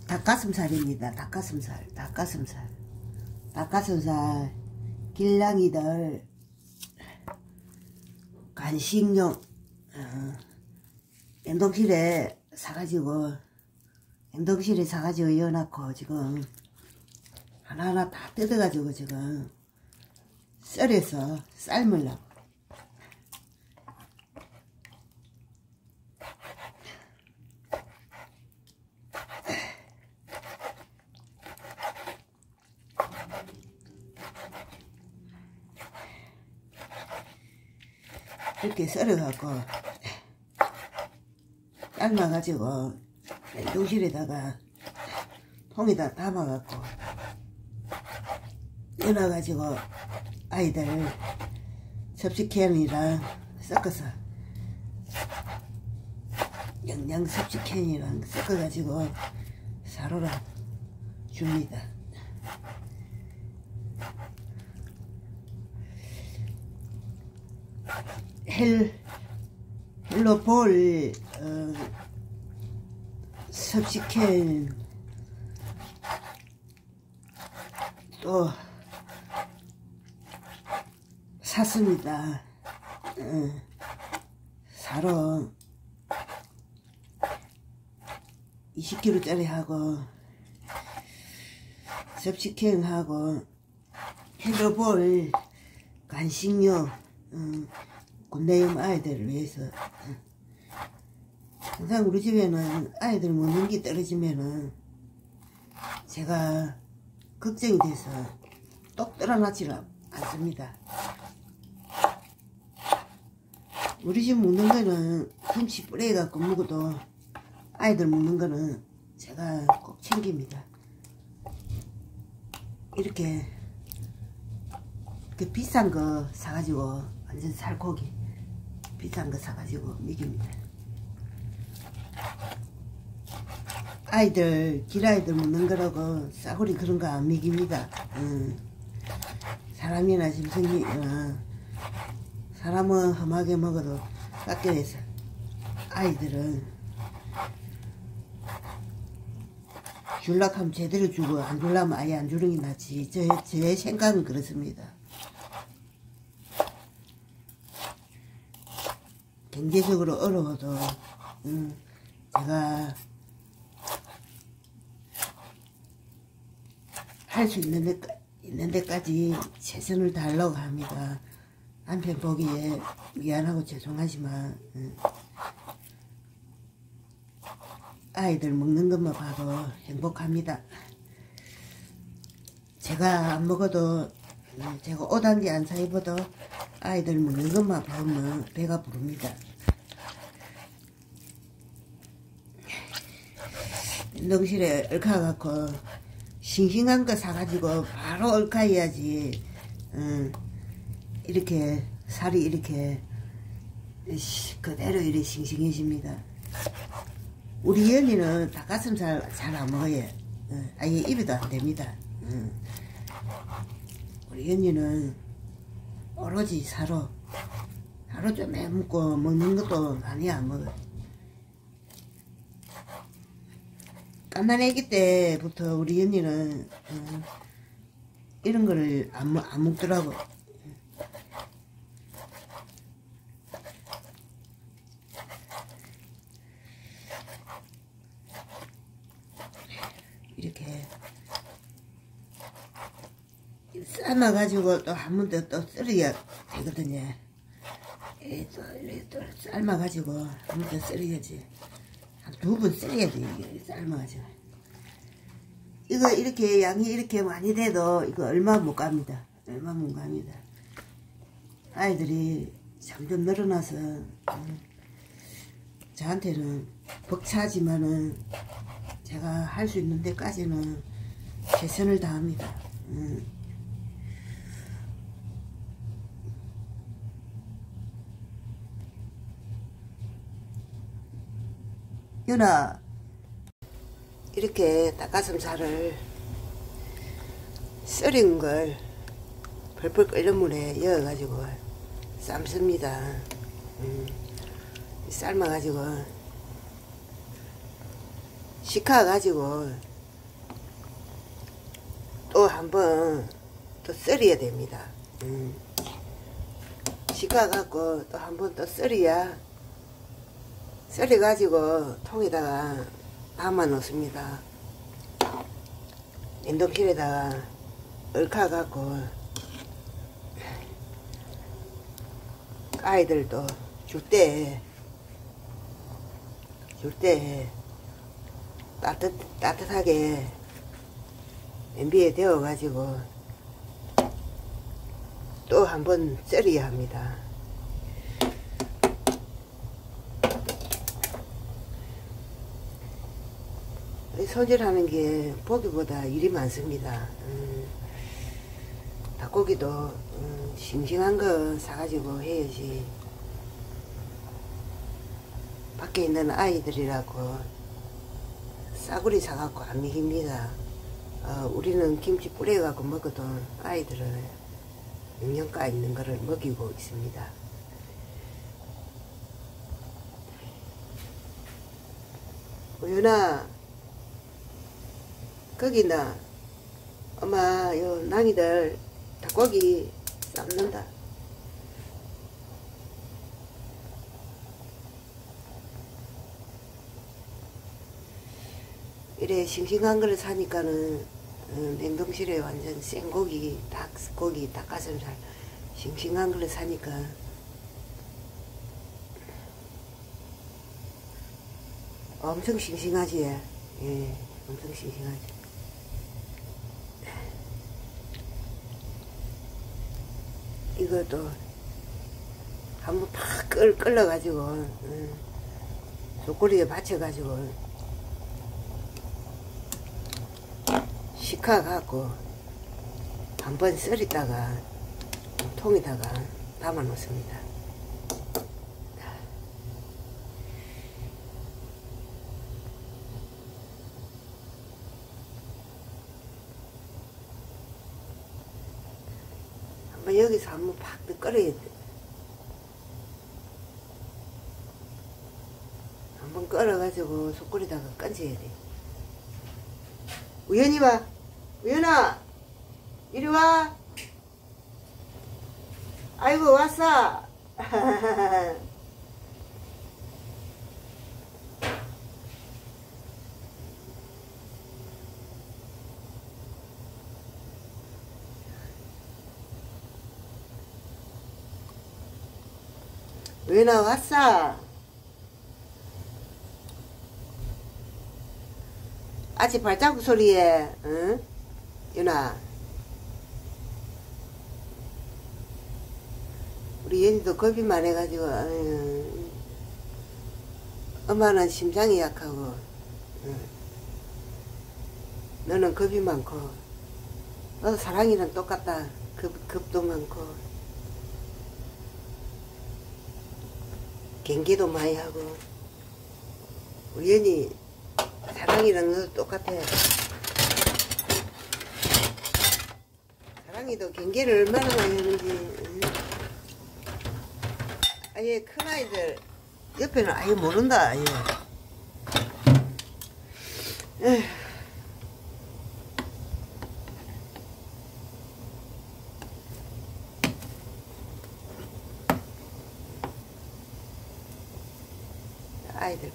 닭가슴살입니다. 닭가슴살 길냥이들 간식용 냉동실에 사가지고 넣어놓고 지금 하나하나 다 뜯어가지고 지금 썰어서 삶으려고. 이렇게 썰어갖고 삶아가지고 냉동실에다가 통에다 담아갖고 넣어가지고 아이들 섭식캔이랑 섞어서 영양 섭식캔이랑 섞어가지고 사료랑 줍니다. 헬로볼 섭식캔 또 샀습니다. 사료 20kg짜리 하고 섭식캔 하고 헬로볼 간식용 군대용 아이들을 위해서. 항상 우리 집에는 아이들 먹는 게 떨어지면은 제가 걱정이 돼서 똑 떨어놓지를 않습니다. 우리 집 먹는 거는 김치 뿌려갖고 먹어도 아이들 먹는 거는 제가 꼭 챙깁니다. 이렇게 그 비싼 거 사가지고 완전 살코기 비싼 거 사가지고 먹입니다. 아이들 길아이들 먹는 거라고 싸구리 그런 거 안 먹입니다. 사람이나 짐승이나 사람은 험하게 먹어도 깎여서 아이들은 줄라고 하면 제대로 주고 안 줄라면 아예 안 주는 게 낫지. 제 생각은 그렇습니다. 경제적으로 어려워도 제가 할 수 있는 데까지 최선을 다하려고 합니다. 남편 보기에 미안하고 죄송하지만 아이들 먹는 것만 봐도 행복합니다. 제가 안 먹어도 제가 5단계 안 사 입어도 아이들 먹는 것만 보면 배가 부릅니다. 냉동실에 얼카갖고 싱싱한 거 사가지고 바로 얼카해야지. 이렇게 살이 이렇게 그대로 이렇게 싱싱해집니다. 우리 연이는 닭가슴살 잘 안 먹어요. 아예 입에도 안 됩니다. 우리 연이는 오로지 사료 좀 해먹고 먹는 것도 많이 안 먹어요. 깐난 애기 때부터 우리 연이는 이런 거를 안 먹더라고. 이렇게 삶아가지고 또 한 번 더 또 썰어야 되거든요. 또 삶아가지고 한 번 더 썰어야지. 한 2번 썰어야지. 이게 삶아가지고. 이거 이렇게 양이 이렇게 많이 돼도 이거 얼마 못 갑니다. 얼마 못 갑니다. 아이들이 점점 늘어나서 저한테는 벅차지만은 제가 할 수 있는 데까지는 최선을 다합니다. 연아, 이렇게 닭가슴살을 썰은 걸 벌벌 끓는 물에 넣어가지고 삶습니다. 삶아가지고 식혀가지고 한번 또 썰어야 됩니다. 식혀갖고 또 한번 또 썰어야, 썰어가지고 통에다가 담아 놓습니다. 냉동실에다가 얼카갖고 아이들도 줄 때 따뜻하게 냄비에 데워가지고 또 한번 썰어야 합니다. 손질하는 게 보기보다 일이 많습니다. 닭고기도 싱싱한 거 사가지고 해야지. 밖에 있는 아이들이라고 싸구리 사갖고 안 먹입니다. 우리는 김치 뿌려갖고 먹어도 아이들은 영양가 있는 거를 먹이고 있습니다. 우연아, 거기나 엄마 요 낭이들 닭고기 삶는다. 이래 싱싱한 거를 사니까는 냉동실에 완전 생고기, 닭고기, 닭가슴살 싱싱한 거를 사니까 엄청 싱싱하지. 예, 엄청 싱싱하지. 이것도 한번 팍 끓여가지고 족구리에 받쳐가지고 식혀갖고 한번 썰었다가 통에다가 담아 놓습니다. 한번 여기서 한번 팍 끓여야 돼. 한번 끓여가지고 솥구리다가 건져야 돼. 우연히 와. 우연아, 이리 와. 아이고, 왔어. 우연아, 왔어. 아직 발자국 소리에, 응? 윤아, 우리 연이도 겁이 많아가지고, 엄마는 심장이 약하고, 너는 겁이 많고, 너도 사랑이랑 똑같다. 겁도 많고, 경계도 많이 하고, 우리 연이 사랑이랑 너도 똑같아. 사랑이도 경계를 얼마나 많이 하는지. 아예 큰아이들 옆에는 아예 모른다. 아예. 에휴. 아이들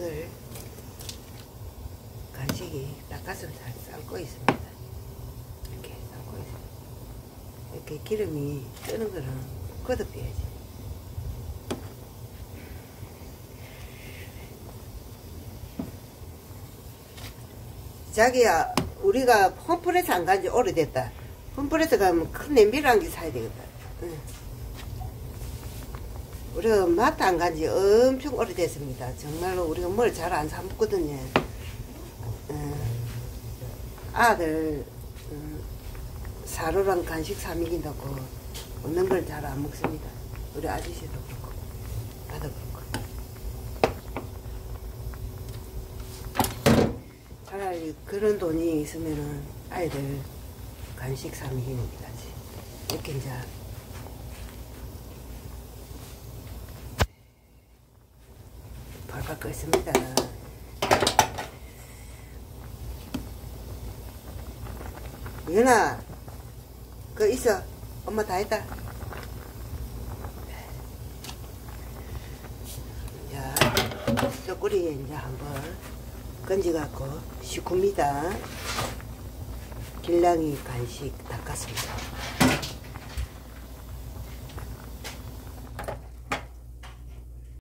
간식이 닭가슴살 삶고 있습니다. 이렇게 삶고 있습니다. 이렇게 기름이 뜨는 거는 걷어빼야지. 자기야, 우리가 홈프레스 안 간지 오래됐다. 홈프레스 가면 큰 냄비를 한 개 사야 되겠다. 응. 우리가 마트 안 간지 엄청 오래됐습니다. 정말로 우리가 뭘 잘 안 사먹거든요. 아들 사료랑 간식 사 먹인다고 먹는 걸 잘 안 먹습니다. 우리 아저씨도 그렇고 나도 그렇고. 차라리 그런 돈이 있으면은 아이들 간식 사 먹이는 게 낫지. 이렇게 이제 발발 끓습니다. 연아, 그거 있어. 엄마 다 했다. 자, 쏘꼬리에 이제 한번 건져갖고 시굽니다. 길랑이 간식 닦았습니다.